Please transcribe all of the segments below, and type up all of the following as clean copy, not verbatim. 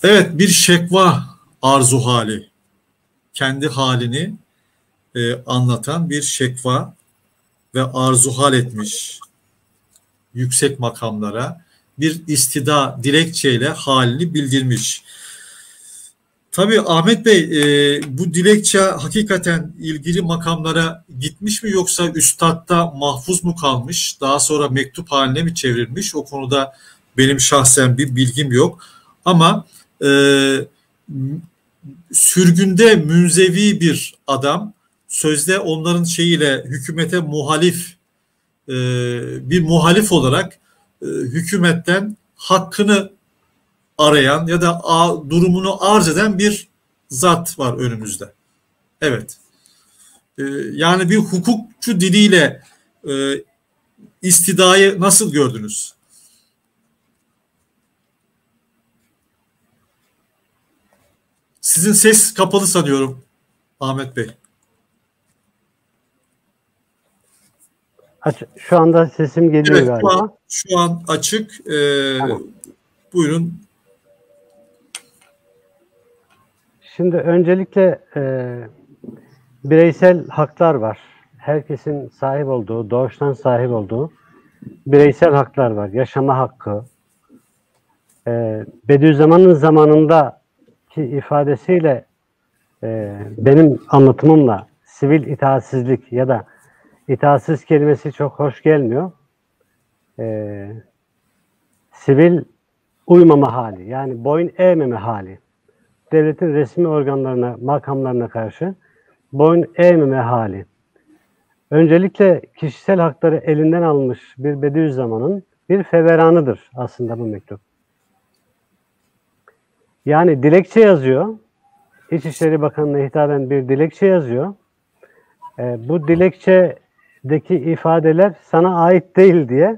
Evet, bir şekva arzu hali, kendi halini anlatan bir şekva ve arzu hal etmiş yüksek makamlara bir istida dilekçeyle halini bildirmiş. Tabii Ahmet Bey, bu dilekçe hakikaten ilgili makamlara gitmiş mi yoksa üstadta mahfuz mu kalmış? Daha sonra mektup haline mi çevrilmiş? O konuda benim şahsen bir bilgim yok. Ama e, sürgünde münzevi bir adam, sözde onların şeyiyle hükümete muhalif bir muhalif olarak hükümetten hakkını arayan ya da durumunu arz eden bir zat var önümüzde. Evet. Yani bir hukukçu diliyle istidayı nasıl gördünüz? Sizin ses kapalı sanıyorum Ahmet Bey. Şu anda sesim geliyor evet, galiba. Şu an açık. Tamam. Buyurun. Şimdi öncelikle bireysel haklar var. Herkesin sahip olduğu, doğuştan sahip olduğu bireysel haklar var. Yaşama hakkı. Bediüzzaman'ın zamanındaki ifadesiyle benim anlatımımla sivil itaatsizlik ya da itaatsiz kelimesi çok hoş gelmiyor. Sivil uymama hali, yani boyun eğmeme hali. Devletin resmi organlarına, makamlarına karşı boyun eğmeme hali. Öncelikle kişisel hakları elinden almış bir Bediüzzaman'ın bir feveranıdır aslında bu mektup. Yani dilekçe yazıyor. İçişleri Bakanı'na hitaben bir dilekçe yazıyor. Bu dilekçedeki ifadeler sana ait değil diye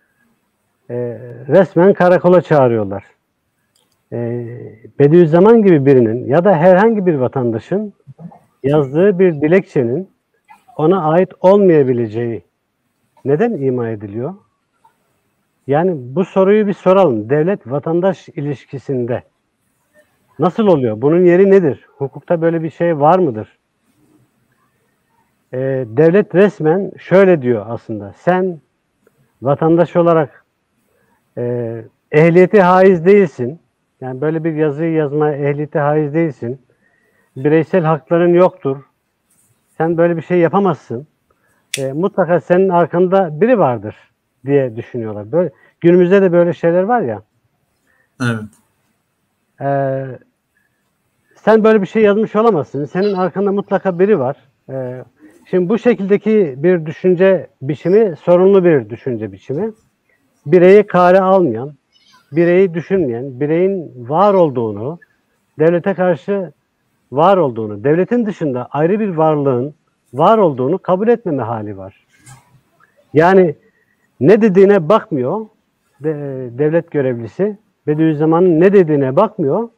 resmen karakola çağırıyorlar. Bediüzzaman gibi birinin ya da herhangi bir vatandaşın yazdığı bir dilekçenin ona ait olmayabileceği neden ima ediliyor? Yani bu soruyu bir soralım. Devlet-vatandaş ilişkisinde nasıl oluyor? Bunun yeri nedir? Hukukta böyle bir şey var mıdır? Devlet resmen şöyle diyor aslında. Sen vatandaş olarak ehliyeti haiz değilsin. Yani böyle bir yazıyı yazmaya ehliyeti haiz değilsin. Bireysel hakların yoktur. Sen böyle bir şey yapamazsın. Mutlaka senin arkanda biri vardır diye düşünüyorlar. Böyle, günümüzde de böyle şeyler var ya. Evet. Sen böyle bir şey yazmış olamazsın. Senin arkanda mutlaka biri var. Şimdi bu şekildeki bir düşünce biçimi sorunlu bir düşünce biçimi. Bireyi kale almayan, bireyi düşünmeyen, bireyin var olduğunu, devlete karşı var olduğunu, devletin dışında ayrı bir varlığın var olduğunu kabul etmeme hali var. Yani ne dediğine bakmıyor devlet görevlisi, Bediüzzaman'ın ne dediğine bakmıyor.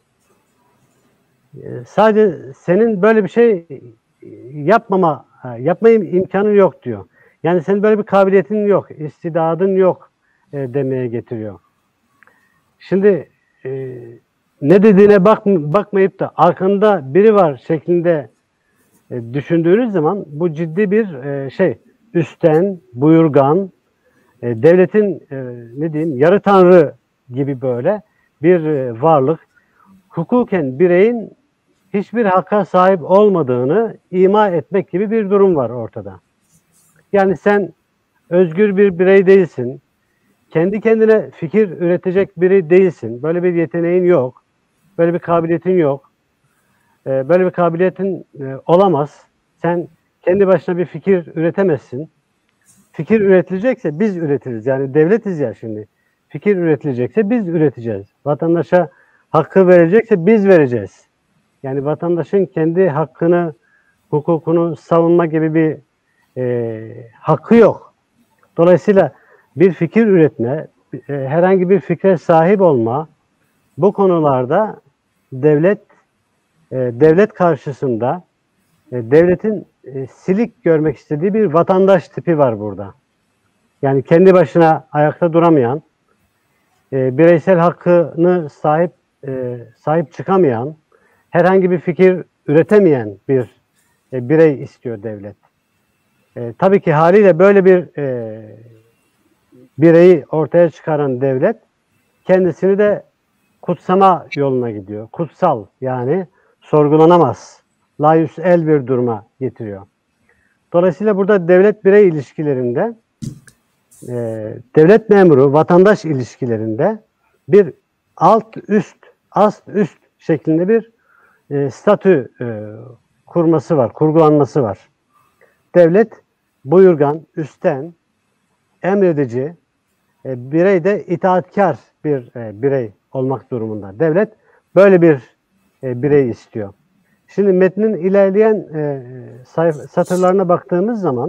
Sadece senin böyle bir şey yapmaya imkanı yok diyor. Yani senin böyle bir kabiliyetin yok, istidadın yok demeye getiriyor. Şimdi ne dediğine bakmayıp da arkanda biri var şeklinde düşündüğünüz zaman bu ciddi bir üstten, buyurgan, devletin ne diyeyim yarı tanrı gibi böyle bir varlık, hukuken bireyin hiçbir hakka sahip olmadığını ima etmek gibi bir durum var ortada. Yani sen özgür bir birey değilsin. Kendi kendine fikir üretecek biri değilsin. Böyle bir yeteneğin yok. Böyle bir kabiliyetin yok. Böyle bir kabiliyetin olamaz. Sen kendi başına bir fikir üretemezsin. Fikir üretilecekse biz üretiriz. Yani devletiz ya şimdi. Fikir üretilecekse biz üreteceğiz. Vatandaşa hakkı verecekse biz vereceğiz. Yani vatandaşın kendi hakkını, hukukunu savunma gibi bir hakkı yok. Dolayısıyla bir fikir üretme, herhangi bir fikre sahip olma, bu konularda devlet karşısında devletin silik görmek istediği bir vatandaş tipi var burada. Yani kendi başına ayakta duramayan, bireysel hakkını sahip sahip çıkamayan, herhangi bir fikir üretemeyen bir birey istiyor devlet. Tabii ki haliyle böyle bir bireyi ortaya çıkaran devlet kendisini de kutsama yoluna gidiyor. Kutsal, yani sorgulanamaz, la yüs'el bir duruma getiriyor. Dolayısıyla burada devlet birey ilişkilerinde, devlet memuru vatandaş ilişkilerinde bir alt üst, ast üst şeklinde bir statü kurması var, kurgulanması var. Devlet buyurgan, üstten, emredici, birey de itaatkar bir birey olmak durumunda. Devlet böyle bir birey istiyor. Şimdi metnin ilerleyen satırlarına baktığımız zaman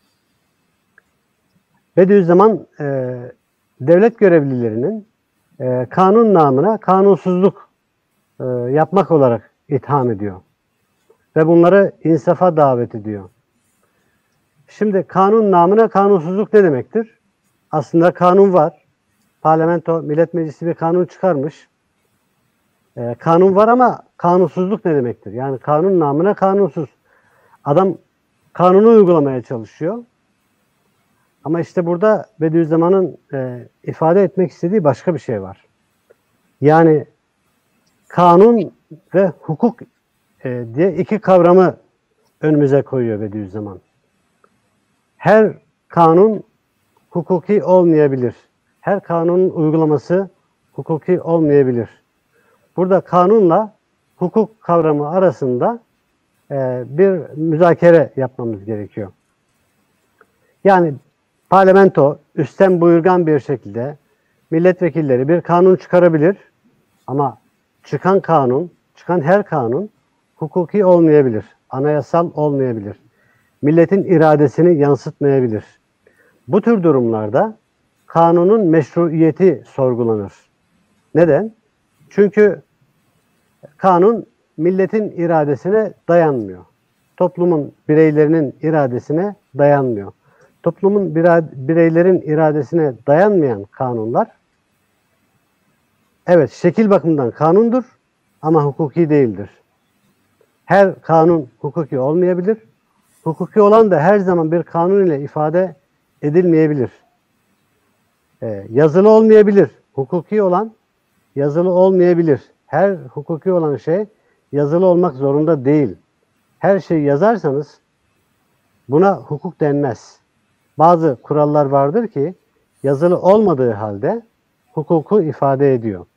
Bediüzzaman devlet görevlilerinin kanun namına kanunsuzluk yapmak olarak itham ediyor. Ve bunları insafa davet ediyor. Şimdi kanun namına kanunsuzluk ne demektir? Aslında kanun var. Parlamento, Millet Meclisi bir kanun çıkarmış. Kanun var ama kanunsuzluk ne demektir? Yani kanun namına kanunsuz. Adam kanunu uygulamaya çalışıyor. Ama işte burada Bediüzzaman'ın ifade etmek istediği başka bir şey var. Yani kanun ve hukuk diye iki kavramı önümüze koyuyor Bediüzzaman. Her kanun hukuki olmayabilir. Her kanunun uygulaması hukuki olmayabilir. Burada kanunla hukuk kavramı arasında bir müzakere yapmamız gerekiyor. Yani parlamento üstten buyurgan bir şekilde milletvekilleri bir kanun çıkarabilir ama çıkan kanun, çıkan her kanun hukuki olmayabilir, anayasal olmayabilir. Milletin iradesini yansıtmayabilir. Bu tür durumlarda kanunun meşruiyeti sorgulanır. Neden? Çünkü kanun milletin iradesine dayanmıyor. Toplumun bireylerinin iradesine dayanmıyor. Toplumun bireylerin iradesine dayanmayan kanunlar, evet, şekil bakımından kanundur ama hukuki değildir. Her kanun hukuki olmayabilir. Hukuki olan da her zaman bir kanun ile ifade edilmeyebilir. Yazılı olmayabilir. Hukuki olan yazılı olmayabilir. Her hukuki olan şey yazılı olmak zorunda değil. Her şeyi yazarsanız buna hukuk denmez. Bazı kurallar vardır ki yazılı olmadığı halde hukuku ifade ediyor.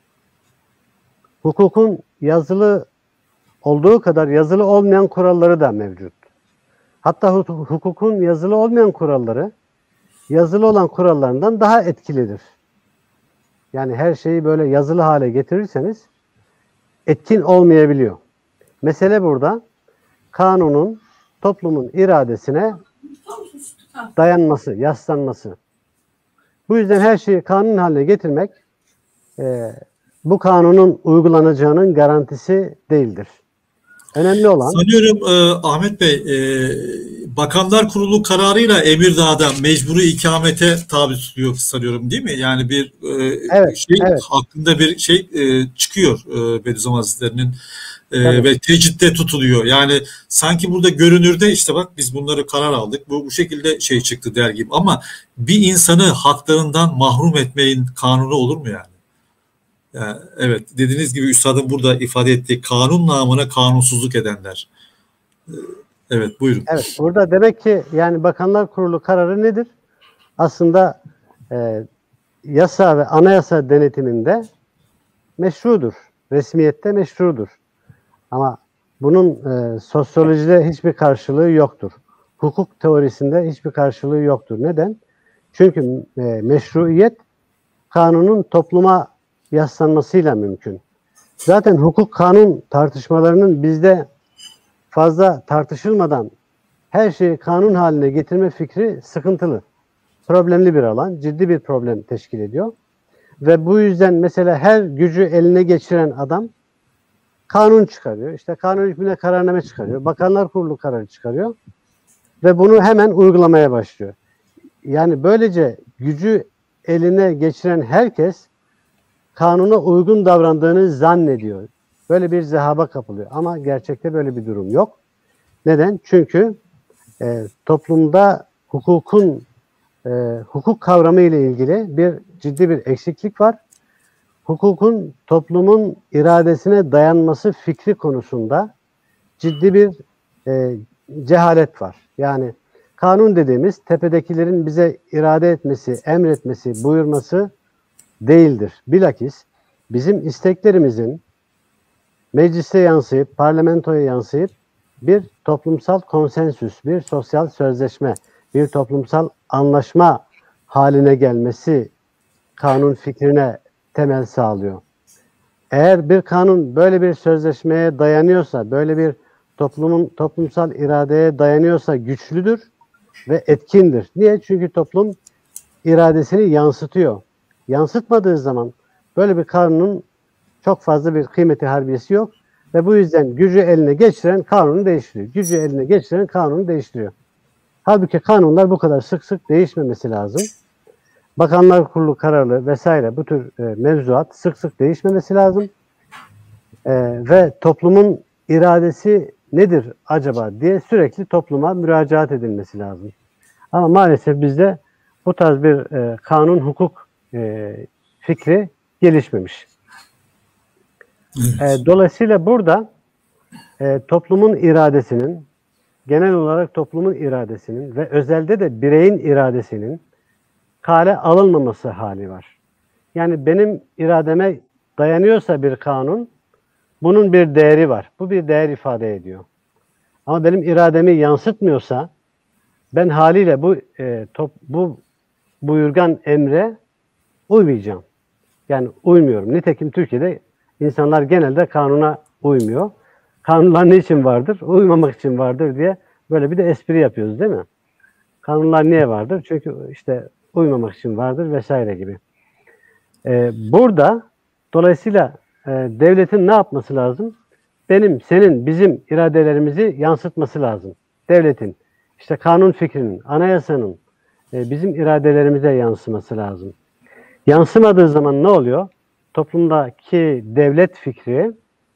Hukukun yazılı olduğu kadar yazılı olmayan kuralları da mevcut. Hatta hukukun yazılı olmayan kuralları yazılı olan kurallarından daha etkilidir. Yani her şeyi böyle yazılı hale getirirseniz etkin olmayabiliyor. Mesele burada kanunun toplumun iradesine dayanması, yaslanması. Bu yüzden her şeyi kanun haline getirmek bu kanunun uygulanacağının garantisi değildir. Önemli olan... Sanıyorum Ahmet Bey, Bakanlar Kurulu kararıyla Emirdağ'da mecburi ikamete tabi tutuluyor sanıyorum, değil mi? Yani bir evet. hakkında bir şey çıkıyor Bediüzzaman Hazretleri'nin ve tecritte tutuluyor. Yani sanki burada görünürde işte bak biz bunları karar aldık. Bu şekilde şey çıktı der gibi. Ama bir insanı haklarından mahrum etmeyin kanunu olur mu yani? Yani evet, dediğiniz gibi üstadın burada ifade ettiği kanun namına kanunsuzluk edenler. Evet, buyurun. Evet, burada demek ki yani Bakanlar Kurulu kararı nedir? Aslında yasa ve anayasa denetiminde meşrudur. Resmiyette meşrudur. Ama bunun sosyolojide hiçbir karşılığı yoktur. Hukuk teorisinde hiçbir karşılığı yoktur. Neden? Çünkü meşruiyet kanunun topluma yaslanmasıyla mümkün. Zaten hukuk kanun tartışmalarının bizde fazla tartışılmadan her şeyi kanun haline getirme fikri sıkıntılı. Problemli bir alan, ciddi bir problem teşkil ediyor. Ve bu yüzden mesela her gücü eline geçiren adam kanun çıkarıyor. İşte kanun hükmüne kararname çıkarıyor. Bakanlar Kurulu kararı çıkarıyor. Ve bunu hemen uygulamaya başlıyor. Yani böylece gücü eline geçiren herkes kanuna uygun davrandığını zannediyor. Böyle bir zehaba kapılıyor. Ama gerçekte böyle bir durum yok. Neden? Çünkü toplumda hukuk kavramı ile ilgili ciddi bir eksiklik var. Hukukun toplumun iradesine dayanması fikri konusunda ciddi bir cehalet var. Yani kanun dediğimiz tepedekilerin bize irade etmesi, emretmesi, buyurması değildir. Bilakis bizim isteklerimizin meclise yansıyıp, parlamentoya yansıyıp bir toplumsal konsensüs, bir sosyal sözleşme, bir toplumsal anlaşma haline gelmesi kanun fikrine temel sağlıyor. Eğer bir kanun böyle bir sözleşmeye dayanıyorsa, böyle bir toplumsal iradeye dayanıyorsa güçlüdür ve etkindir. Niye? Çünkü toplum iradesini yansıtıyor. Yansıtmadığı zaman böyle bir kanunun çok fazla bir kıymeti harbiyesi yok ve bu yüzden gücü eline geçiren kanunu değiştiriyor. Gücü eline geçiren kanunu değiştiriyor. Halbuki kanunlar bu kadar sık sık değişmemesi lazım. Bakanlar Kurulu kararı vesaire bu tür mevzuat sık sık değişmemesi lazım. Ve toplumun iradesi nedir acaba diye sürekli topluma müracaat edilmesi lazım. Ama maalesef bizde bu tarz bir kanun hukuk fikri gelişmemiş. Dolayısıyla burada toplumun iradesinin, genel olarak toplumun iradesinin ve özelde de bireyin iradesinin kale alınmaması hali var. Yani benim irademe dayanıyorsa bir kanun, bunun bir değeri var. Bu bir değer ifade ediyor. Ama benim irademi yansıtmıyorsa, ben haliyle bu buyurgan emre uymayacağım. Yani uymuyorum. Nitekim Türkiye'de insanlar genelde kanuna uymuyor. Kanunlar ne için vardır? Uymamak için vardır diye böyle bir de espri yapıyoruz değil mi? Kanunlar niye vardır? Çünkü işte uymamak için vardır vesaire gibi. Burada dolayısıyla devletin ne yapması lazım? Benim, senin, bizim iradelerimizi yansıtması lazım. Devletin, işte kanun fikrinin, anayasanın bizim iradelerimize yansıması lazım. Yansımadığı zaman ne oluyor? Toplumdaki devlet fikri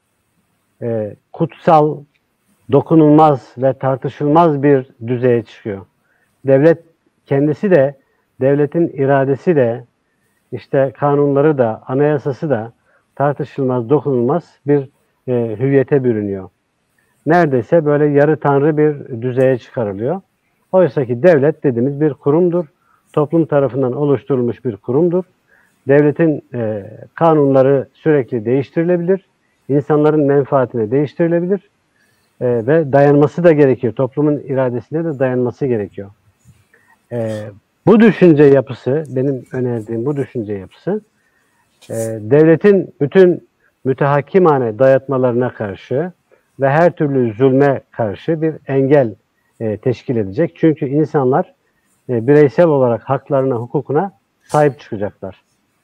kutsal, dokunulmaz ve tartışılmaz bir düzeye çıkıyor. Devlet kendisi de, devletin iradesi de, işte kanunları da, anayasası da tartışılmaz, dokunulmaz bir hüviyete bürünüyor. Neredeyse böyle yarı tanrı bir düzeye çıkarılıyor. Oysa ki devlet dediğimiz bir kurumdur. Toplum tarafından oluşturulmuş bir kurumdur. Devletin kanunları sürekli değiştirilebilir. İnsanların menfaatine değiştirilebilir. Ve dayanması da gerekiyor. Toplumun iradesine de dayanması gerekiyor. Bu düşünce yapısı, benim önerdiğim bu düşünce yapısı, devletin bütün mütehakkimane dayatmalarına karşı ve her türlü zulme karşı bir engel teşkil edecek. Çünkü insanlar bireysel olarak haklarına, hukukuna sahip çıkacaklar.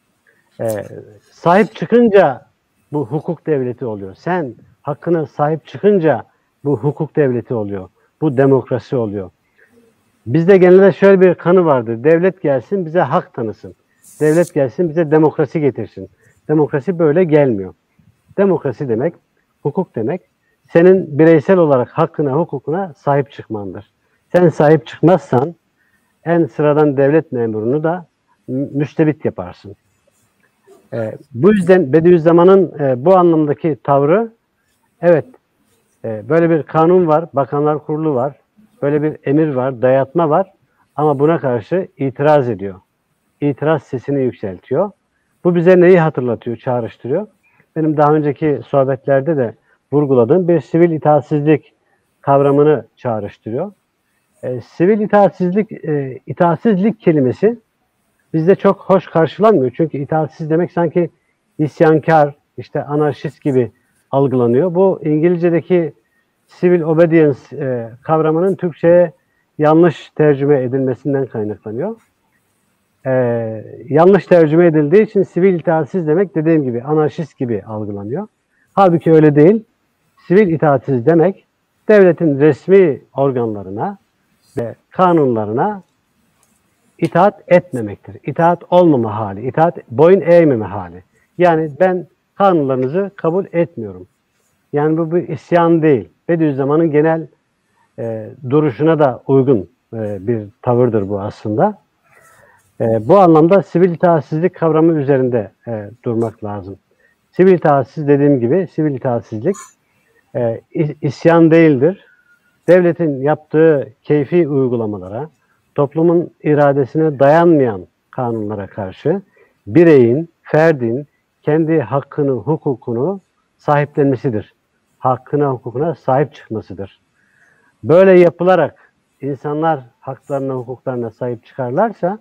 Sahip çıkınca bu hukuk devleti oluyor. Sen hakkına sahip çıkınca bu hukuk devleti oluyor. Bu demokrasi oluyor. Bizde genelde şöyle bir kanı vardır. Devlet gelsin bize hak tanısın. Devlet gelsin bize demokrasi getirsin. Demokrasi böyle gelmiyor. Demokrasi demek, hukuk demek, senin bireysel olarak hakkına, hukukuna sahip çıkmandır. Sen sahip çıkmazsan en sıradan devlet memurunu da müstebit yaparsın. Bu yüzden Bediüzzaman'ın bu anlamdaki tavrı, evet, böyle bir kanun var, Bakanlar Kurulu var, böyle bir emir var, dayatma var ama buna karşı itiraz ediyor. İtiraz sesini yükseltiyor. Bu bize neyi hatırlatıyor, çağrıştırıyor? Benim daha önceki sohbetlerde de vurguladığım bir sivil itaatsizlik kavramını çağrıştırıyor. Sivil itaatsizlik kelimesi bizde çok hoş karşılanmıyor. Çünkü itaatsiz demek sanki isyankar, işte anarşist gibi algılanıyor. Bu İngilizce'deki civil obedience kavramının Türkçe'ye yanlış tercüme edilmesinden kaynaklanıyor. Yanlış tercüme edildiği için sivil itaatsiz demek dediğim gibi anarşist gibi algılanıyor. Halbuki öyle değil. Sivil itaatsiz demek devletin resmi organlarına ve kanunlarına itaat etmemektir. İtaat olmama hali, boyun eğmeme hali. Yani ben kanunlarınızı kabul etmiyorum. Yani bu bir isyan değil. Bediüzzaman'ın genel duruşuna da uygun bir tavırdır bu aslında. Bu anlamda sivil itaatsizlik kavramı üzerinde durmak lazım. Sivil itaatsizlik dediğim gibi sivil itaatsizlik isyan değildir. Devletin yaptığı keyfi uygulamalara, toplumun iradesine dayanmayan kanunlara karşı bireyin, ferdin kendi hakkını, hukukunu sahiplenmesidir. Hakkına, hukukuna sahip çıkmasıdır. Böyle yapılarak insanlar haklarına, hukuklarına sahip çıkarlarsa,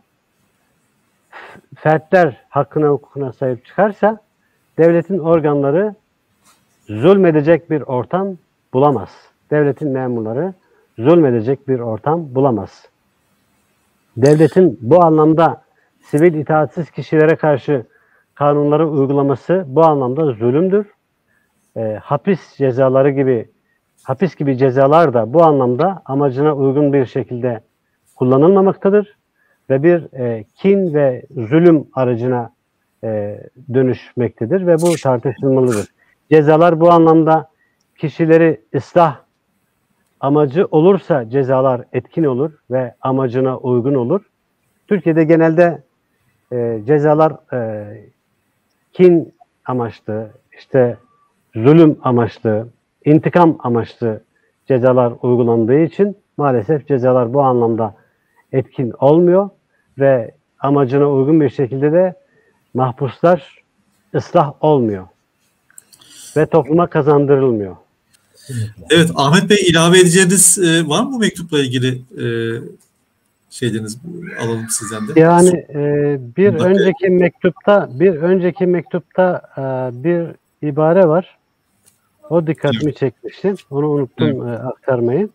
fertler hakkına, hukukuna sahip çıkarsa, devletin organları zulmedecek bir ortam bulamaz. Devletin memurları zulmedecek bir ortam bulamaz. Devletin bu anlamda sivil itaatsiz kişilere karşı kanunları uygulaması bu anlamda zulümdür. Hapis cezaları gibi, hapis gibi cezalar da bu anlamda amacına uygun bir şekilde kullanılmamaktadır ve bir kin ve zulüm aracına dönüşmektedir ve bu tartışılmalıdır. Cezalar bu anlamda kişileri ıslah amacı olursa cezalar etkin olur ve amacına uygun olur. Türkiye'de genelde cezalar kin amaçlı, işte zulüm amaçlı, intikam amaçlı cezalar uygulandığı için maalesef cezalar bu anlamda etkin olmuyor ve amacına uygun bir şekilde de mahpuslar ıslah olmuyor ve topluma kazandırılmıyor. Evet, Ahmet Bey, ilave edeceğiniz var mı bu mektupla ilgili şeyleriniz, alalım sizden de. Yani bir önceki mektupta bir ibare var. O dikkatimi çekmişti. Onu unuttum aktarmayı.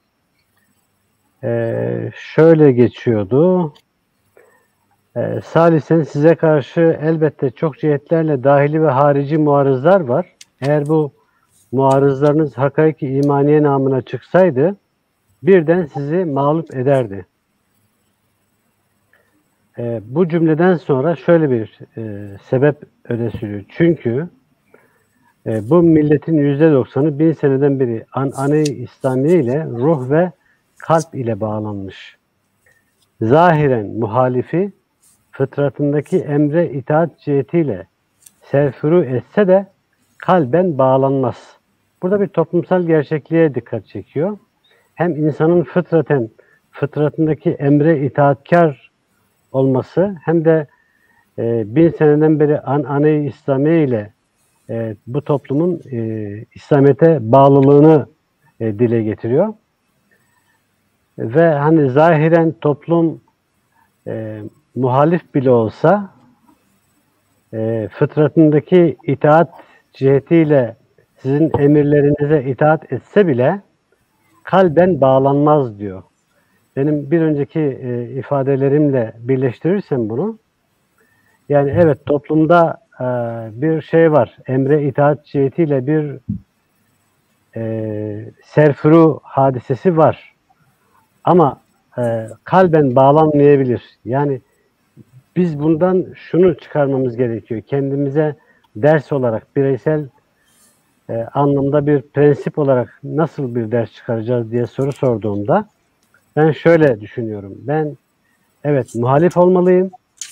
Şöyle geçiyordu. Salisen size karşı elbette çok cihetlerle dahili ve harici muarızlar var. Eğer bu muarızlarınız hakaiki imaniye namına çıksaydı birden sizi mağlup ederdi. Bu cümleden sonra şöyle bir sebep öne sürüyor. Çünkü bu milletin %90'ı 1000 seneden beri ane-i İslamiye ile ruh ve kalp ile bağlanmış. Zahiren muhalifi fıtratındaki emre itaat cihetiyle serfuru etse de kalben bağlanmaz. Burada bir toplumsal gerçekliğe dikkat çekiyor. Hem insanın fıtratındaki emre itaatkar olması hem de 1000 seneden beri ane-i İslamiye ile bu toplumun İslamiyet'e bağlılığını dile getiriyor. Ve hani zahiren toplum muhalif bile olsa fıtratındaki itaat cihetiyle sizin emirlerinize itaat etse bile kalben bağlanmaz diyor. Benim bir önceki ifadelerimle birleştirirsem bunu, yani evet toplumda bir şey var, emre itaat cihetiyle bir serfuru hadisesi var. Ama kalben bağlanmayabilir. Yani biz bundan şunu çıkarmamız gerekiyor. Kendimize ders olarak, bireysel anlamda bir prensip olarak nasıl bir ders çıkaracağız diye soru sorduğumda ben şöyle düşünüyorum. Ben evet muhalif olmalıyım.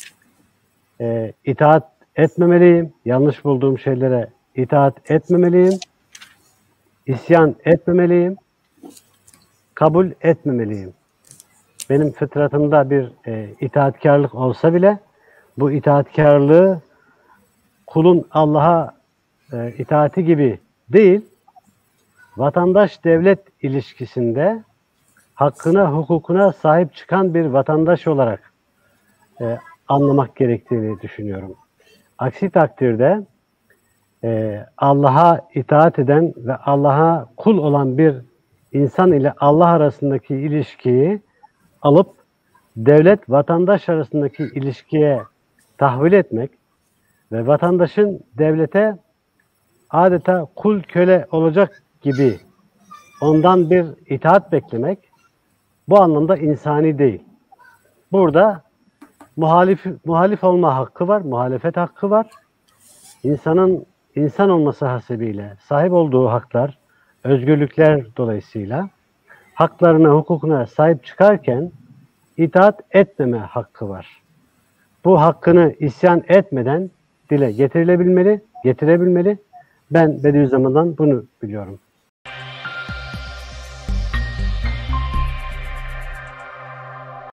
İtaat etmemeliyim. Yanlış bulduğum şeylere itaat etmemeliyim. İsyan etmemeliyim. Kabul etmemeliyim. Benim fıtratımda bir itaatkarlık olsa bile bu itaatkarlığı kulun Allah'a itaati gibi değil, vatandaş-devlet ilişkisinde hakkına, hukukuna sahip çıkan bir vatandaş olarak anlamak gerektiğini düşünüyorum. Aksi takdirde Allah'a itaat eden ve Allah'a kul olan bir insan ile Allah arasındaki ilişkiyi alıp devlet vatandaş arasındaki ilişkiye tahvil etmek ve vatandaşın devlete adeta kul köle olacak gibi ondan bir itaat beklemek bu anlamda insani değil. Burada muhalif olma hakkı var, muhalefet hakkı var. insanın insan olması hasebiyle sahip olduğu haklar, özgürlükler dolayısıyla haklarına, hukukuna sahip çıkarken itaat etmeme hakkı var. Bu hakkını isyan etmeden dile getirebilmeli. Ben Bediüzzaman'dan bunu biliyorum.